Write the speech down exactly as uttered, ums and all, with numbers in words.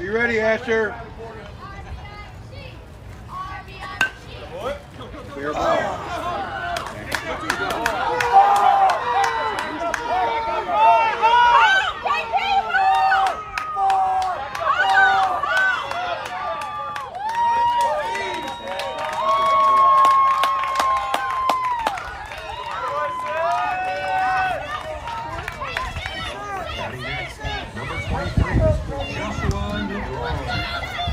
Be ready, Asher. Clear ball. Batting next, number twenty-three, Joshua Newton.